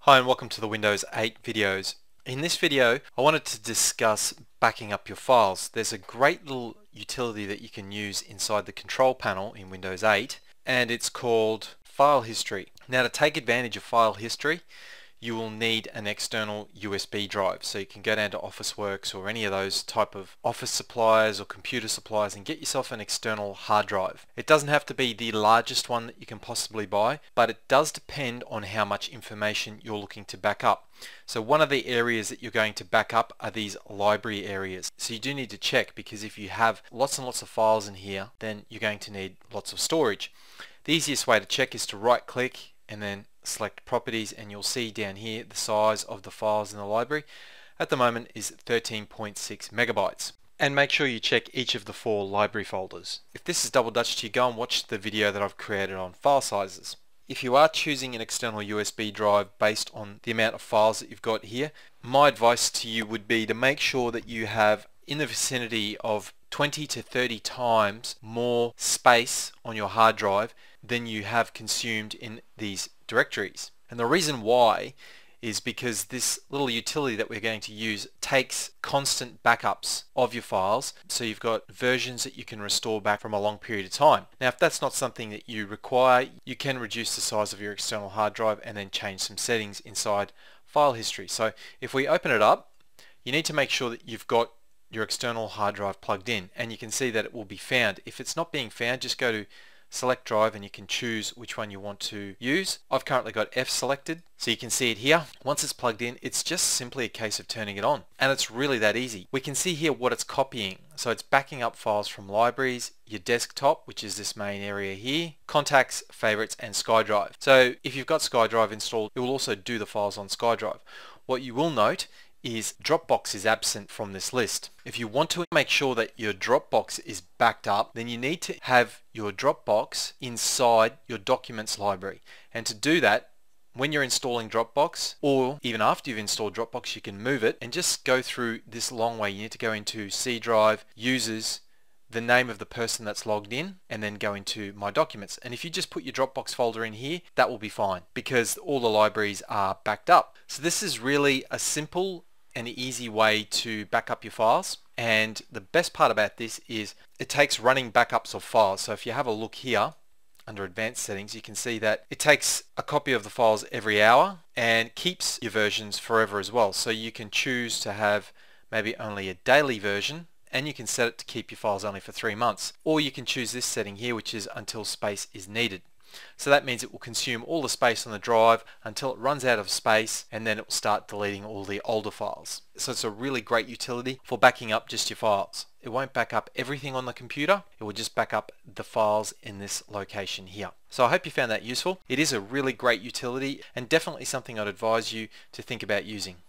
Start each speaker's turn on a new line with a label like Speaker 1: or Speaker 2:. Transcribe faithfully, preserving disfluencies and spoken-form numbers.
Speaker 1: Hi and welcome to the Windows eight videos. In this video I wanted to discuss backing up your files. There's a great little utility that you can use inside the control panel in Windows eight and it's called File History. Now to take advantage of File History you will need an external U S B drive, so you can go down to Officeworks or any of those type of office suppliers or computer suppliers and get yourself an external hard drive. It doesn't have to be the largest one that you can possibly buy, but it does depend on how much information you're looking to back up. So one of the areas that you're going to back up are these library areas. So you do need to check, because if you have lots and lots of files in here then you're going to need lots of storage. The easiest way to check is to right click and then select properties, and you'll see down here the size of the files in the library at the moment is thirteen point six megabytes. And make sure you check each of the four library folders. If this is double Dutch to you, go and watch the video that I've created on file sizes. If you are choosing an external U S B drive based on the amount of files that you've got here, my advice to you would be to make sure that you have in the vicinity of twenty to thirty times more space on your hard drive than you have consumed in these directories. And the reason why is because this little utility that we're going to use takes constant backups of your files, so you've got versions that you can restore back from a long period of time. Now if that's not something that you require, you can reduce the size of your external hard drive and then change some settings inside File History. So if we open it up, you need to make sure that you've got your external hard drive plugged in, and you can see that it will be found. If it's not being found, just go to select drive and you can choose which one you want to use. I've currently got F selected, so you can see it here. Once it's plugged in, it's just simply a case of turning it on, and it's really that easy. We can see here what it's copying. So it's backing up files from libraries, your desktop, which is this main area here, contacts, favorites, and SkyDrive. So if you've got SkyDrive installed, it will also do the files on SkyDrive. What you will note is Dropbox is absent from this list. If you want to make sure that your Dropbox is backed up, then you need to have your Dropbox inside your documents library. And to do that, when you're installing Dropbox, or even after you've installed Dropbox, you can move it and just go through this long way. You need to go into C drive, users, the name of the person that's logged in, and then go into My Documents. And if you just put your Dropbox folder in here, that will be fine because all the libraries are backed up. So this is really a simple and easy way to back up your files. And the best part about this is it takes running backups of files. So if you have a look here under advanced settings, you can see that it takes a copy of the files every hour and keeps your versions forever as well. So you can choose to have maybe only a daily version, and you can set it to keep your files only for three months. Or you can choose this setting here, which is until space is needed. So that means it will consume all the space on the drive until it runs out of space, and then it will start deleting all the older files. So it's a really great utility for backing up just your files. It won't back up everything on the computer, it will just back up the files in this location here. So I hope you found that useful. It is a really great utility and definitely something I'd advise you to think about using.